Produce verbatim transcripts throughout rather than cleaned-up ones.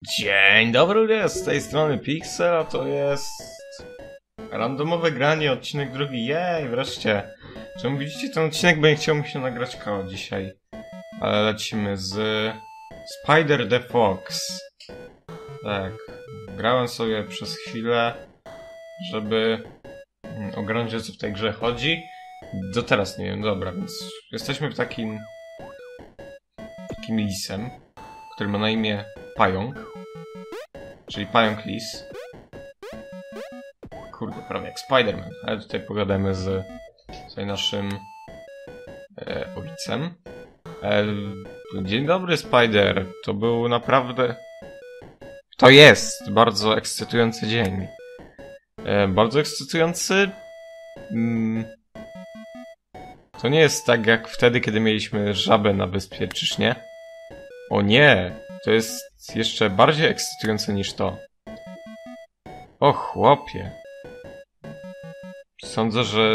Dzień dobry ludzie, z tej strony Pixel, a to jest randomowe granie, odcinek drugi. Jej, wreszcie. Czemu widzicie ten odcinek, bo nie chciał mi się nagrać koło dzisiaj. Ale lecimy z Spider the Fox. Tak, grałem sobie przez chwilę, żeby ogarnąć, o co w tej grze chodzi. Do teraz nie wiem, dobra, więc jesteśmy w takim takim lisem, który ma na imię Pająk. Czyli Pająk Lis. Kurde, prawie jak Spider-Man. Ale tutaj pogadamy z tutaj naszym e, ojcem. E, dzień dobry, Spider. To był naprawdę... To jest bardzo ekscytujący dzień. E, bardzo ekscytujący... Mm, to nie jest tak jak wtedy, kiedy mieliśmy żabę na wyspie, czyż nie? O nie! To jest jeszcze bardziej ekscytujące niż to. O chłopie. Sądzę, że...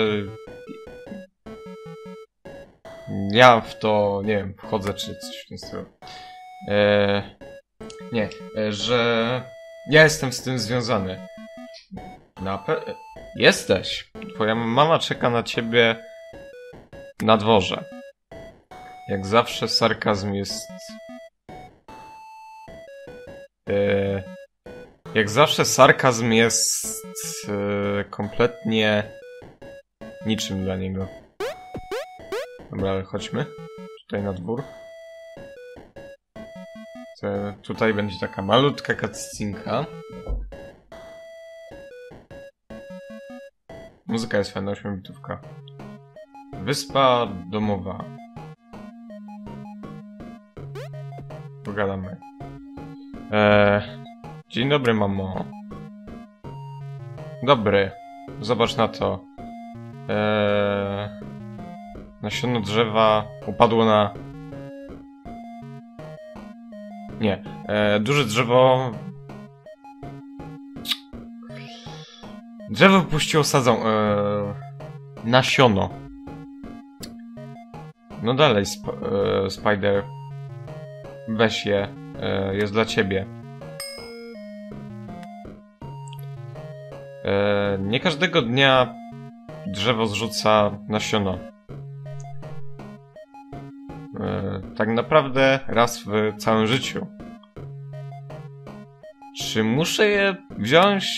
ja w to, nie wiem, wchodzę czy coś w tym stylu. Eee, nie, e, że... ja jestem z tym związany. Na pe... Jesteś. Twoja mama czeka na ciebie na dworze. Jak zawsze sarkazm jest... Yy, jak zawsze sarkazm jest yy, kompletnie niczym dla niego. Dobra, ale chodźmy tutaj na dwór. Te, tutaj będzie taka malutka cutscenka. Muzyka jest fajna, ośmiobitówka. Wyspa domowa. Pogadamy. Eee, dzień dobry, mamo. Dobry. Zobacz na to. Eee, nasiono drzewa upadło na... Nie. Eee, duże drzewo... Drzewo puściło sadzą. Eee, nasiono. No dalej, sp eee, Spider. Weź je. Eee, jest dla ciebie. Eee, nie każdego dnia drzewo zrzuca nasiono. Eee, tak naprawdę raz w całym życiu. Czy muszę je wziąć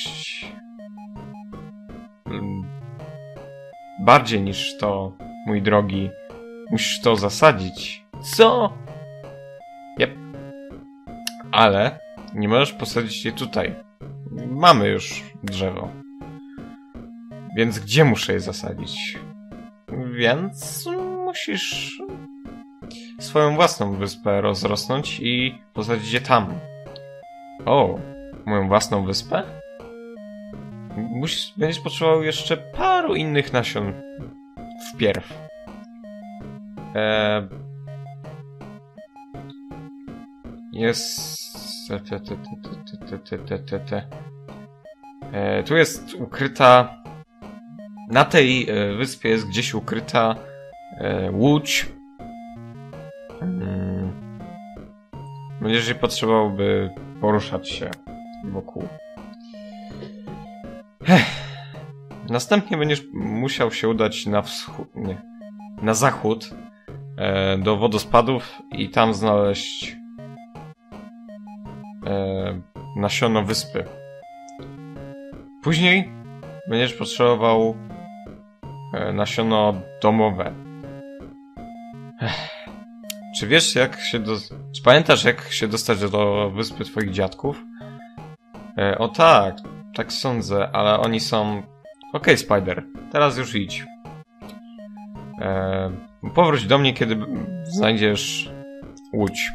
bardziej niż to, mój drogi? Musisz to zasadzić. Co? Jep. Ale nie możesz posadzić je tutaj. Mamy już drzewo. Więc gdzie muszę je zasadzić? Więc musisz swoją własną wyspę rozrosnąć i posadzić je tam. O, moją własną wyspę? Musisz, będziesz potrzebował jeszcze paru innych nasion wpierw. Eee, jest... Te, te, te, te, te, te, te, te. E, tu jest ukryta... Na tej e, wyspie jest gdzieś ukryta e, łódź. Hmm. Będziesz jej potrzebował, by poruszać się wokół. Ech. Następnie będziesz musiał się udać na wschód... Nie. Na zachód. E, do wodospadów i tam znaleźć e, nasiono wyspy. Później będziesz potrzebował e, nasiono domowe. Ech. Czy wiesz, jak się do... Czy pamiętasz, jak się dostać do wyspy twoich dziadków? E, o tak, tak sądzę, ale oni są... Okej, okay, Spider, teraz już idź. E, powróć do mnie, kiedy znajdziesz łódź.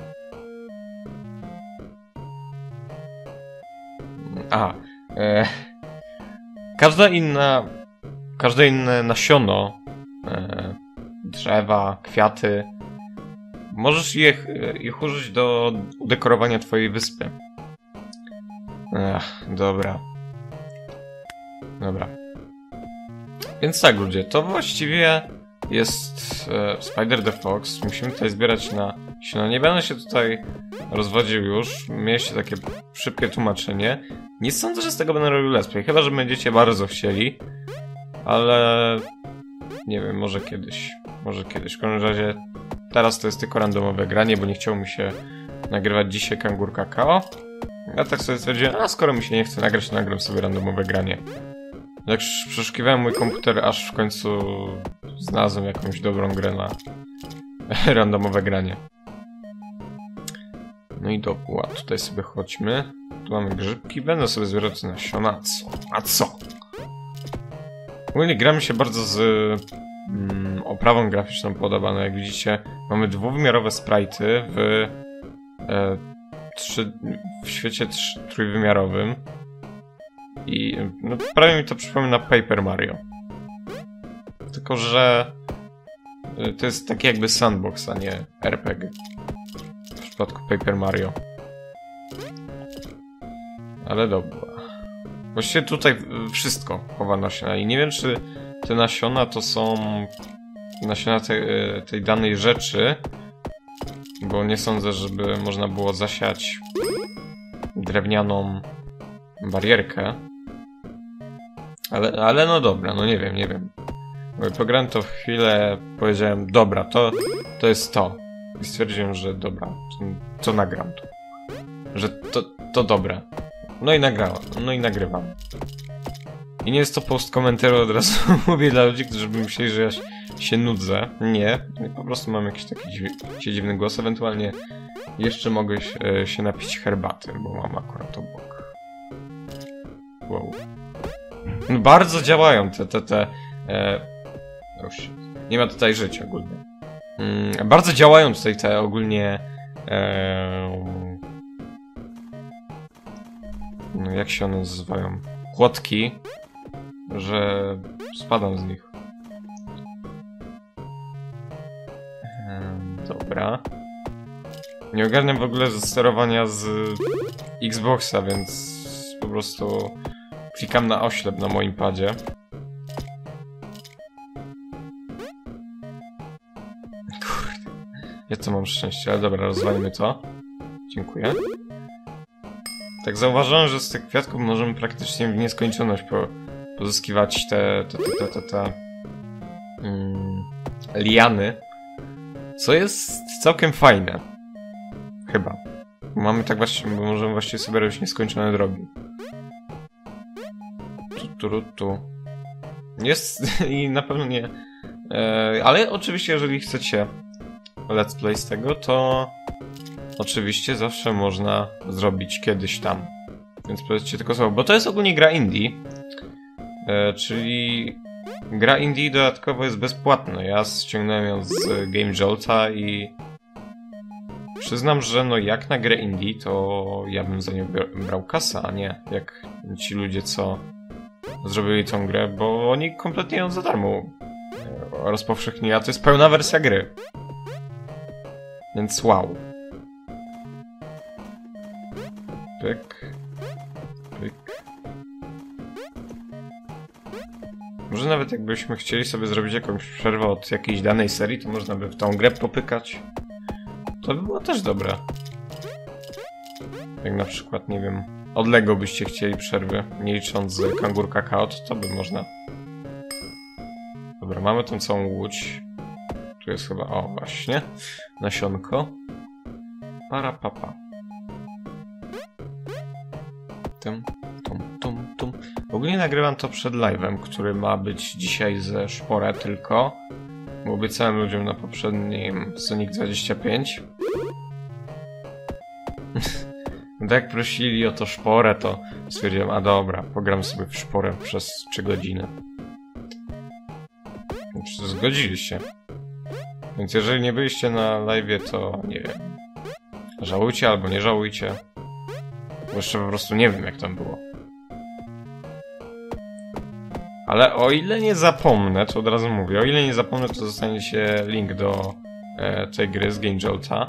A, e, każda inna, każde inne nasiono, e, drzewa, kwiaty, możesz je, ich użyć do udekorowania twojej wyspy. Ech, dobra. Dobra. Więc tak, ludzie, to właściwie jest e, Spider the Fox. Musimy tutaj zbierać na... No nie będę się tutaj rozwodził już. Mieliście takie szybkie tłumaczenie. Nie sądzę, że z tego będę robił let's play, chyba że będziecie bardzo chcieli. Ale... nie wiem, może kiedyś. Może kiedyś. W każdym razie teraz to jest tylko randomowe granie, bo nie chciało mi się nagrywać dzisiaj Kangur Kakao. Ja tak sobie stwierdziłem, a skoro mi się nie chce nagrać, to nagram sobie randomowe granie. Jak przeszukiwałem mój komputer, aż w końcu znalazłem jakąś dobrą grę na randomowe granie. No i dobra, tutaj sobie chodźmy. Tu mamy grzybki, będę sobie zbierać nasiona. A co? A co? Ogólnie gra mi się bardzo z mm, oprawą graficzną podoba. No jak widzicie, mamy dwuwymiarowe sprite'y w, e, trzy, w świecie trzy, trójwymiarowym. I no, prawie mi to przypomina Paper Mario. Tylko że to jest taki jakby sandbox, a nie R P G. W przypadku Paper Mario. Ale dobra. Właściwie tutaj wszystko chowa nasiona. I nie wiem, czy te nasiona to są nasiona tej, tej danej rzeczy. Bo nie sądzę, żeby można było zasiać drewnianą barierkę. Ale, ale no dobra, no nie wiem, nie wiem. Pograłem to w chwilę, powiedziałem, dobra, to, to jest to. I stwierdziłem, że dobra, to, to nagram to. Że to, to dobre. No i nagrałem, no i nagrywam. I nie jest to post komentaru, od razu mówię dla ludzi, którzy by myśleli, że ja się nudzę. Nie, po prostu mam jakiś taki dziw dziwny głos, ewentualnie jeszcze mogę się, się napić herbaty, bo mam akurat obok. Wow. No bardzo działają te, te, te... E... Już. Nie ma tutaj życia ogólnie. Mm, bardzo działają tutaj te ogólnie... E... No jak się one nazywają? Kłodki. Że spadam z nich. E... Dobra. Nie ogarniam w ogóle ze sterowania z Xboxa, więc po prostu... Klikam na oślep na moim padzie. Kurde. Ja to mam szczęście, ale dobra, rozwalimy to. Dziękuję. Tak zauważyłem, że z tych kwiatków możemy praktycznie w nieskończoność po pozyskiwać te, te, te, te, te, te mm, liany. Co jest całkiem fajne. Chyba. Mamy tak właśnie, bo możemy właściwie sobie robić nieskończone drogi. Tu, tu, tu. Jest i na pewno nie. E, ale oczywiście, jeżeli chcecie let's play z tego, to oczywiście zawsze można zrobić kiedyś tam. Więc powiedzcie tylko słowo, bo to jest ogólnie gra indie. E, czyli gra indie dodatkowo jest bezpłatna. Ja ściągnąłem ją z Game Jolta i przyznam, że no jak na grę indie, to ja bym za nią brał kasę, a nie jak ci ludzie, co zrobili tą grę, bo oni kompletnie ją za darmo rozpowszechnili, a to jest pełna wersja gry. Więc wow. Pyk. Pyk. Może nawet jakbyśmy chcieli sobie zrobić jakąś przerwę od jakiejś danej serii, to można by w tą grę popykać. To by było też dobre. Jak na przykład, nie wiem, od Lego byście chcieli przerwy, nie licząc z Kangur Kakao, to to by można. Dobra, mamy tą całą łódź. Tu jest chyba, o właśnie, nasionko. Para papa. Tum, tum, tum, tum. Ogólnie nagrywam to przed live'em, który ma być dzisiaj ze Szpore tylko. Bo obiecałem ludziom na poprzednim Sonic dwadzieścia pięć. Tak jak prosili o to Szporę, to stwierdziłem, a dobra, pogram sobie w Szporę przez trzy godziny. Więc zgodziliście. Więc jeżeli nie byliście na live'ie, to nie wiem. Żałujcie albo nie żałujcie. Bo jeszcze po prostu nie wiem, jak tam było. Ale o ile nie zapomnę, to od razu mówię, o ile nie zapomnę, to dostaniecie link do e, tej gry z Game Jolta.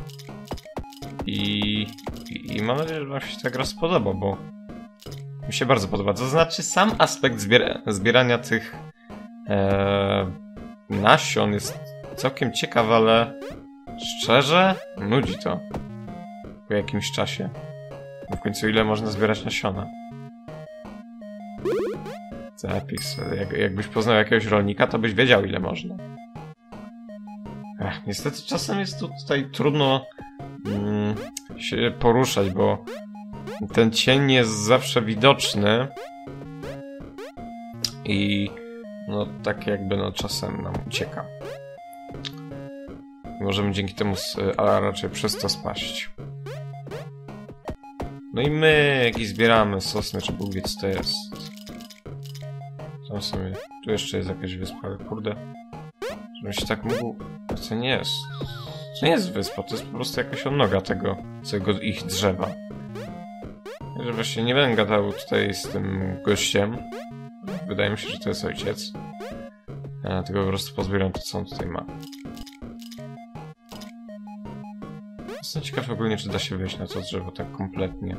I, i, I mam nadzieję, że wam się ta gra spodoba, bo mi się bardzo podoba. To znaczy sam aspekt zbiera, zbierania tych e, nasion jest całkiem ciekawy, ale szczerze nudzi to. po jakimś czasie. No w końcu ile można zbierać nasiona? Zapixel. Jak, jakbyś poznał jakiegoś rolnika, to byś wiedział ile można. Ech, niestety czasem jest tu tutaj trudno mm, się poruszać, bo ten cień jest zawsze widoczny i no tak jakby no czasem nam ucieka. Możemy dzięki temu, a raczej przez to spaść. No i my jakieś zbieramy sosny, czy Bóg wie co to jest. Tam sobie, tu jeszcze jest jakaś wyspa, ale kurde, żebym się tak mógł... To nie jest... To nie jest wyspa, to jest po prostu jakaś odnoga tego, całego ich drzewa. Że właśnie nie będę gadał tutaj z tym gościem. Wydaje mi się, że to jest ojciec. Ja tylko po prostu pozbieram to, co on tutaj ma. Jestem ciekaw ogólnie, czy da się wejść na to drzewo tak kompletnie.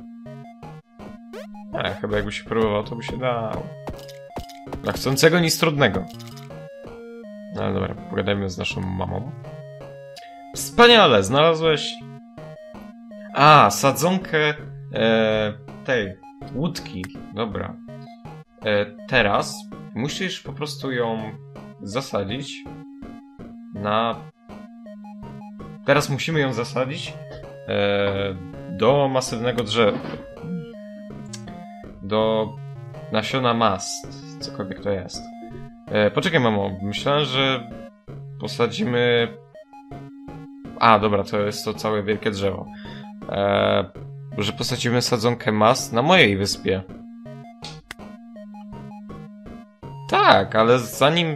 Ale chyba jakby się próbował, to by się dało. Dla chcącego nic trudnego. No ale dobra, pogadajmy z naszą mamą. Wspaniale, znalazłeś... A, sadzonkę e, tej łódki. Dobra. E, teraz musisz po prostu ją zasadzić na... Teraz musimy ją zasadzić e, do masywnego drzewa. Do nasiona mast. Cokolwiek to jest. E, poczekaj, mamo. Myślałem, że posadzimy... A, dobra, to jest to całe wielkie drzewo. E, że posadzimy sadzonkę mast na mojej wyspie. Tak, ale zanim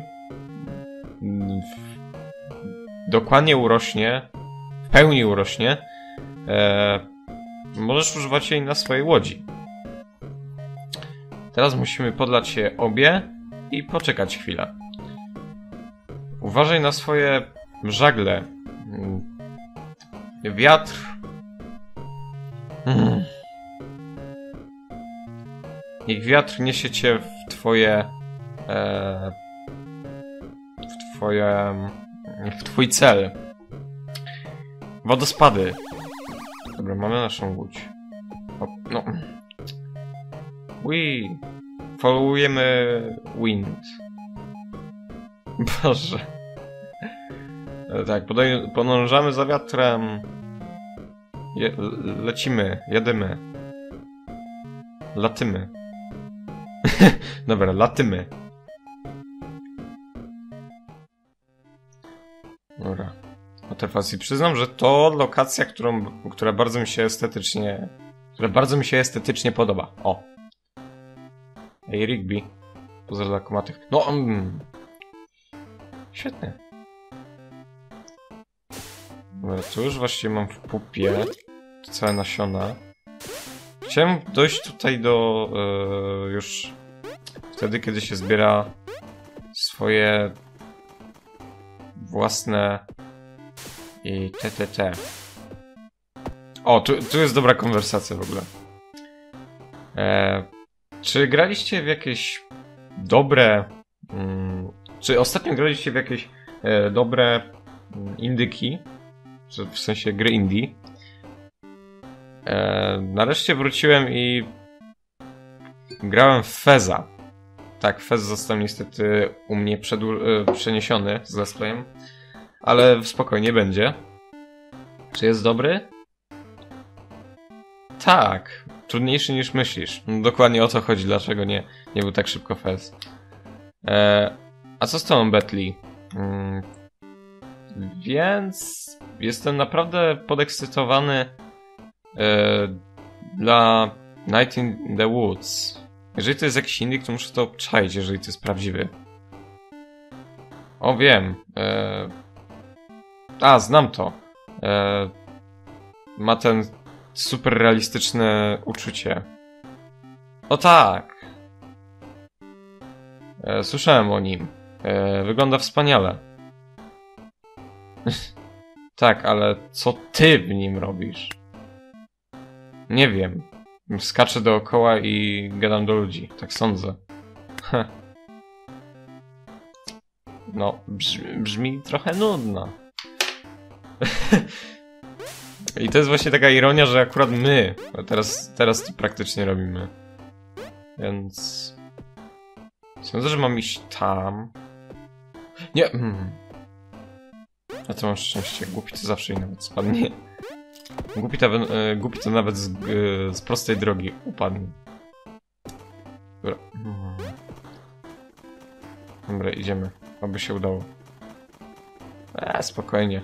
dokładnie urośnie, w pełni urośnie, e, możesz używać jej na swojej łodzi. Teraz musimy podlać je obie i poczekać chwilę. Uważaj na swoje żagle. Wiatr. Hmm. Niech wiatr niesie cię w twoje... E, w twoje... w twój cel. Wodospady. Dobra, mamy naszą łódź. O, no. Wii. Followujemy wind. Boże. E, tak, podążamy za wiatrem. Je, lecimy, jedymy. Latymy. Dobra, latymy. Dobra. Motywacji. Przyznam, że to lokacja, którą, która bardzo mi się estetycznie... która bardzo mi się estetycznie podoba. O. Ej, Rigby. Poza dla kumatych. No, um. Świetnie. Dobra, tu już właściwie mam w pupie całe nasiona. Chciałem dojść tutaj do yy, już wtedy, kiedy się zbiera swoje własne i te, te, te. O, tu, tu jest dobra konwersacja w ogóle. E, czy graliście w jakieś dobre... Mm, czy ostatnio graliście w jakieś e, dobre mm, indyki? Czy w sensie gry indie? E, nareszcie wróciłem i grałem w Feza. Tak, Fez został niestety u mnie przedu- przeniesiony z Let's Playem, ale spokojnie będzie. Czy jest dobry? Tak, trudniejszy niż myślisz. Dokładnie o to chodzi, dlaczego nie, nie był tak szybko Fez. E, a co z tą Betli? Hmm, więc jestem naprawdę podekscytowany e, dla Night in the Woods. Jeżeli to jest jakiś indyk, to muszę to obczaić, jeżeli to jest prawdziwy. O, wiem. E... A, znam to. E... Ma ten super realistyczne uczucie. O tak! E... Słyszałem o nim. E... Wygląda wspaniale. Tak, ale co ty w nim robisz? Nie wiem. Skaczę dookoła i gadam do ludzi. Tak sądzę. Heh. No, brzmi, brzmi trochę nudno. I to jest właśnie taka ironia, że akurat my teraz, teraz to praktycznie robimy. Więc... Sądzę, że mam iść tam. Nie! Hmm. A to mam szczęście. Głupi to zawsze i nawet spadnie. Głupi to, e, głupi to nawet z, e, z prostej drogi upadnie. Dobra. Hmm. Dobra, idziemy. Aby się udało. Eee, spokojnie.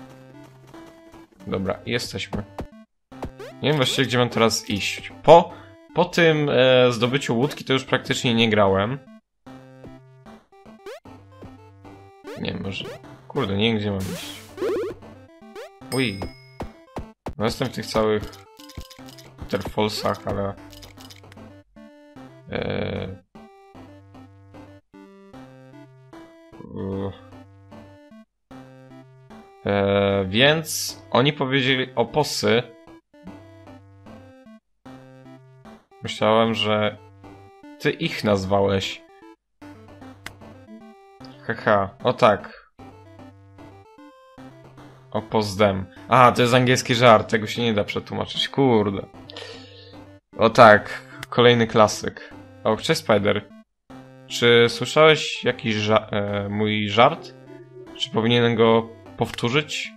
Dobra, jesteśmy. Nie wiem właściwie, gdzie mam teraz iść. Po, po tym e, zdobyciu łódki to już praktycznie nie grałem. Nie wiem, może... Kurde, nie wiem, gdzie mam iść. Ui. No jestem w tych całych... Waterfallsach, ale... Eee... Eee, więc oni powiedzieli oposy. Myślałem, że ty ich nazwałeś. Haha, o tak. Opozdem. A, to jest angielski żart, tego się nie da przetłumaczyć, kurde. O tak, kolejny klasyk. O, cześć Spider. Czy słyszałeś jakiś ża e, mój żart? Czy powinienem go powtórzyć?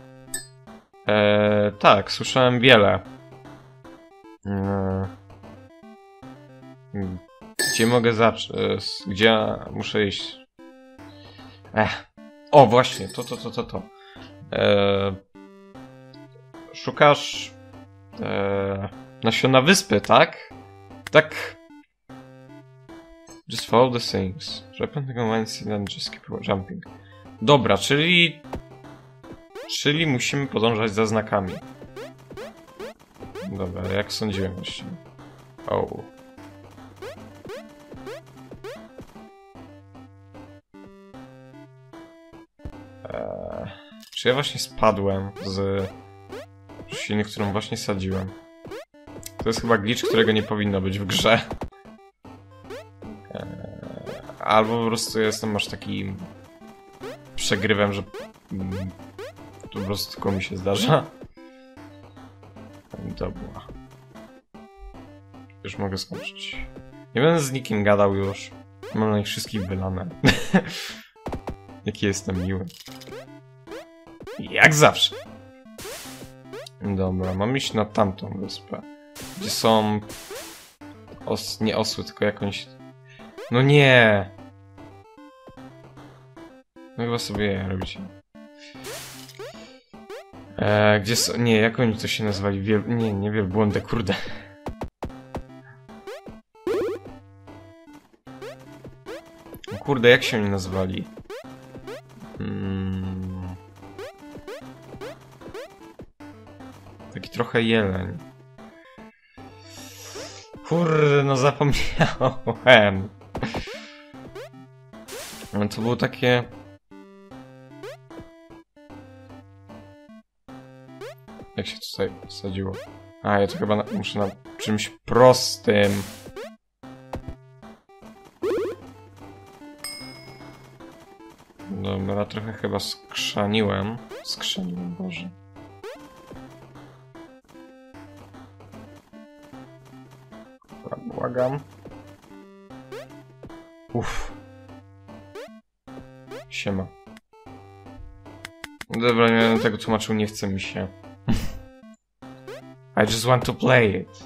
E, tak, słyszałem wiele. E, gdzie mogę zacząć? Gdzie muszę iść? Ech. O, właśnie, to, to, to, to, to. E, szukasz e, nasiona wyspy, tak? Tak. Just follow the things. Weapon tego mindset and just keep jumping. Dobra, czyli... Czyli musimy podążać za znakami. Dobra, jak sądziłem właściwie. O. Eee, czy ja właśnie spadłem z rośliny, którą właśnie sadziłem? To jest chyba glitch, którego nie powinno być w grze. Eee, albo po prostu jestem aż taki przegrywem, że mm, to po prostu tylko mi się zdarza. Dobra. Już mogę skończyć. Nie będę z nikim gadał już. Mam na nich wszystkich wylane. Jaki jestem miły. Jak zawsze. Dobra, mam iść na tamtą wyspę. Gdzie są... Os... Nie osły, tylko jakąś... No nie! No chyba sobie je robicie. Eee, gdzie są... Nie, jak oni to się nazwali? Wiel... Nie, nie wielbłądy, kurde. Kurde, jak się oni nazwali? Hmm... Taki trochę jeleń. Kurde, no zapomniałem. No to było takie... Jak się tutaj sadziło? A, ja to chyba na, muszę na czymś prostym. Dobra, trochę chyba skrzaniłem. Skrzaniłem, Boże. Dobra, błagam. Uff. Siema. Dobra, nie będę tego tłumaczył, nie chce mi się. I just want to play it.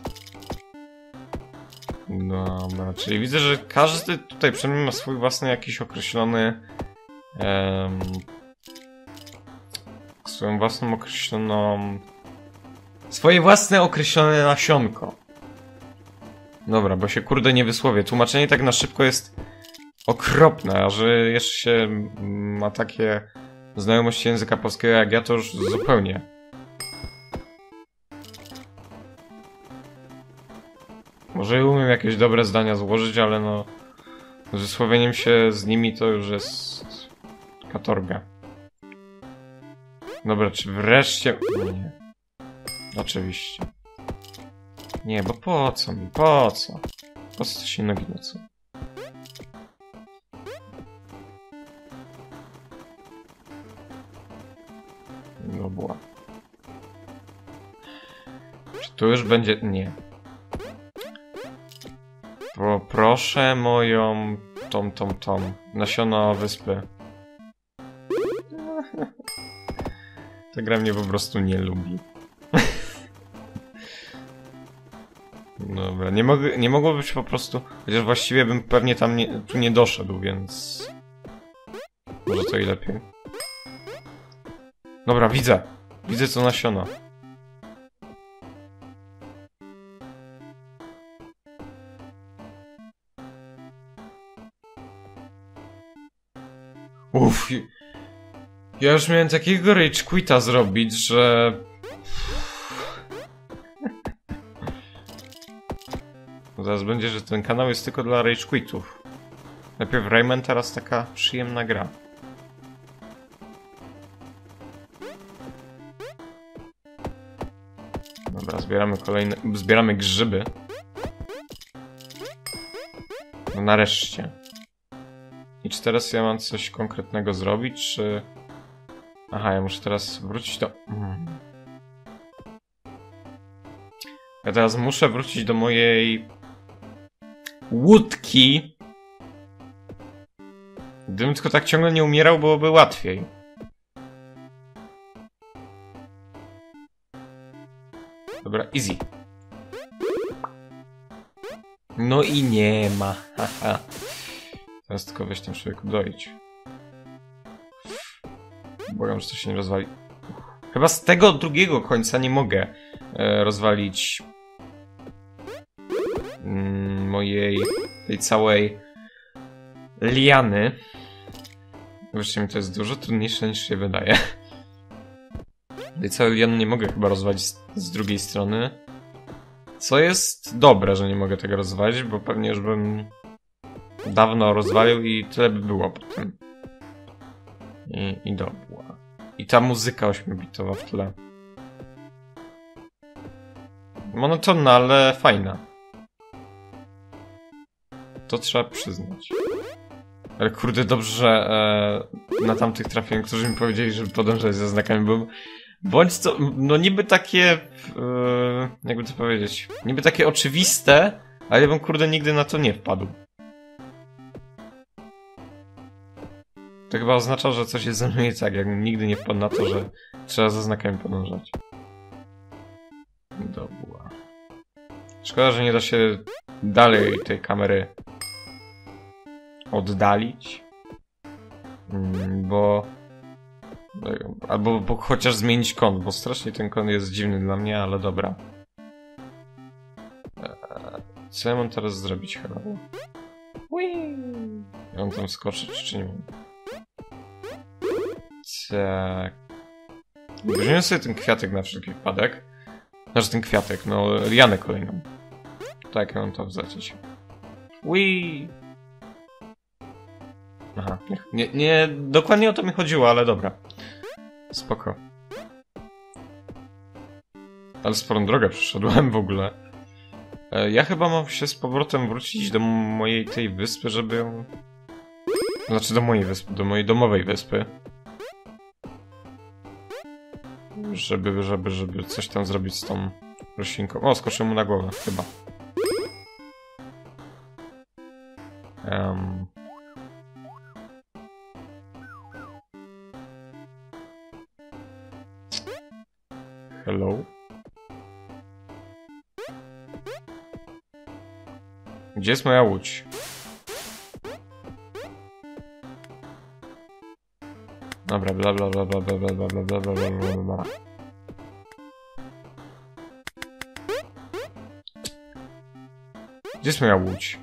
Dobra, czyli widzę, że każdy tutaj przynajmniej ma swój własny jakiś określony... Um, swoją własną określoną... Swoje własne określone nasionko. Dobra, bo się kurde nie wysłowię. Tłumaczenie tak na szybko jest okropne, a że jeszcze się ma takie znajomości języka polskiego jak ja, to już zupełnie. Może umiem jakieś dobre zdania złożyć, ale no... Z wysłowieniem się z nimi to już jest... katorga. Dobra, czy wreszcie... Nie. Oczywiście. Nie, bo po co mi? Po co? Po co się nogi nocą? Dobra. Tu już będzie... nie. Poproszę moją... tą, tą, tą. Nasiono wyspy. Ta gra mnie po prostu nie lubi. Dobra, nie, mogę, nie mogło być po prostu... Chociaż właściwie bym pewnie tam nie, tu nie doszedł, więc... Może to i lepiej. Dobra, widzę. Widzę co nasiona. Uff. Ja już miałem takiego rage quita zrobić, że... Zaraz będzie, że ten kanał jest tylko dla rage quitów. Najpierw Rayman, teraz taka przyjemna gra. Dobra, zbieramy kolejne... Zbieramy grzyby. No nareszcie. I czy teraz ja mam coś konkretnego zrobić, czy... Aha, ja muszę teraz wrócić do... Hmm. Ja teraz muszę wrócić do mojej... łódki. Gdybym tylko tak ciągle nie umierał, byłoby łatwiej. Dobra, easy. No i nie ma, haha. Teraz tylko weź tam człowieku dojdź. Błagam, że to się nie rozwali. Chyba z tego drugiego końca nie mogę e, rozwalić mm, mojej tej całej liany. Wreszcie mi to jest dużo trudniejsze niż się wydaje. Tej całej liany nie mogę chyba rozwalić z, z drugiej strony. Co jest dobre, że nie mogę tego rozwalić, bo pewnie już bym dawno rozwalił i tyle by było potem. I, i dobra. I ta muzyka ośmiobitowa w tle. Monotonna, ale fajna. To trzeba przyznać. Ale kurde, dobrze, że e, na tamtych trafiłem, którzy mi powiedzieli, żeby podążać za znakami, bo bądź to, no niby takie, e, jakby to powiedzieć, niby takie oczywiste, ale ja bym kurde nigdy na to nie wpadł. To chyba oznacza, że coś jest ze mną nie tak, jakbym nigdy nie wpadł na to, że trzeba za znakami podążać. Dobra. Szkoda, że nie da się dalej tej kamery oddalić. Bo... Albo bo chociaż zmienić kąt, bo strasznie ten kąt jest dziwny dla mnie, ale dobra. Co ja mam teraz zrobić, hello? Ja mam tam skoczyć, czy nie mam? Tak. Weźmiemy sobie ten kwiatek na wszelki wypadek. Znaczy ten kwiatek, no lianę kolejną. Tak, ja mam to wzacić. Wii. Aha, nie, nie, dokładnie o to mi chodziło, ale dobra. Spoko. Ale sporą drogę przeszedłem w ogóle. E, ja chyba mam się z powrotem wrócić do mojej tej wyspy, żeby ją... Znaczy do mojej wyspy, do mojej domowej wyspy. Żeby, żeby, żeby coś tam zrobić z tą roślinką. O, skoczyłem mu na głowę, chyba. Um. Hello? Gdzie jest moja łódź? Dobra, bla bla bla bla bla bla bla bla bla bla bla bla. Gdzie jest moja łódź?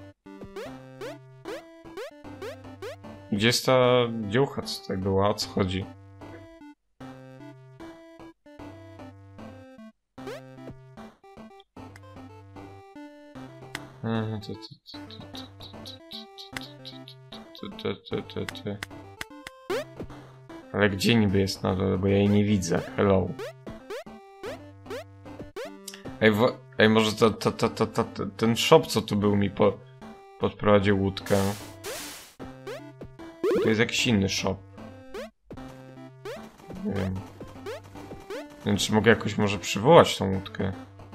Gdzie jest ta dziełcha, co tutaj była? O co chodzi? Ale gdzie niby jest na dole, bo ja jej nie widzę. Hello. Ej, wo... Ej może to, to, to, to, to, to, ten shop, co tu był, mi po... podprowadził łódkę. To jest jakiś inny shop. Nie wiem. Nie wiem, czy mogę jakoś może przywołać tą łódkę.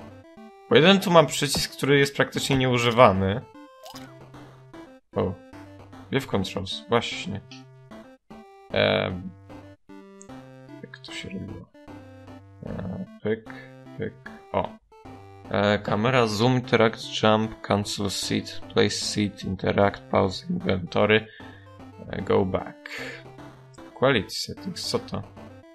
Bo jeden tu mam przycisk, który jest praktycznie nieużywany. O. Wave controls, właśnie. Eee, jak to się robiło? Eee, pyk, pyk, o. Eee, kamera, zoom, interact, jump, cancel seat, place seat, interact, pause, inventory, eee, go back. Quality settings, co to?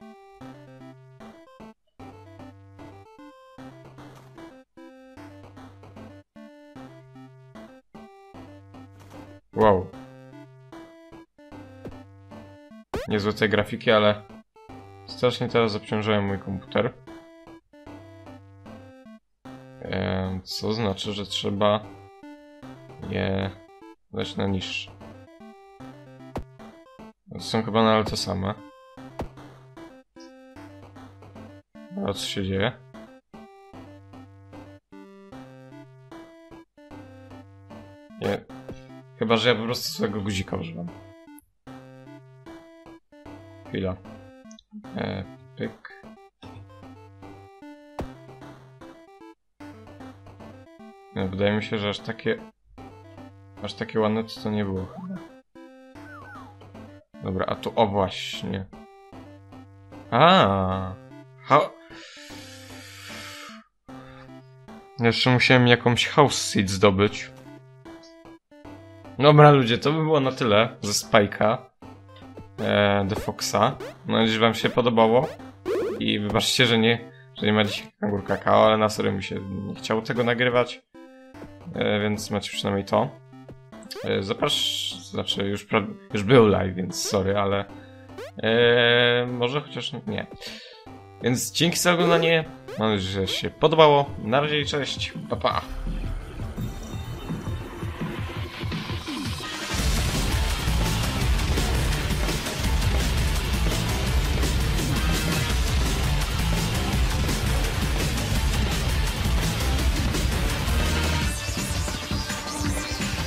Wow. Niezłe te grafiki, ale strasznie teraz obciążają mój komputer. Eee, co znaczy, że trzeba je dać na niższe. To są chyba nadal te same. A co się dzieje? Nie. Chyba, że ja po prostu swojego guzika używam. Chwila. E, pyk. No, wydaje mi się, że aż takie... Aż takie ładne to, to nie było chyba. Dobra, a tu o właśnie. A, ha... Jeszcze musiałem jakąś house seat zdobyć. Dobra ludzie, to by było na tyle ze Spike'a. E, The Foxa. Mam nadzieję, że wam się podobało. I wybaczcie, że nie, że nie ma dzisiaj kangur kakao, ale na serio mi się nie chciało tego nagrywać. E, więc macie przynajmniej to. E, zaprasz... Znaczy, już, już był live, więc sorry, ale... E, może chociaż nie. Więc dzięki za oglądanie. Mam nadzieję, że się podobało. Na razie i cześć. Pa, pa.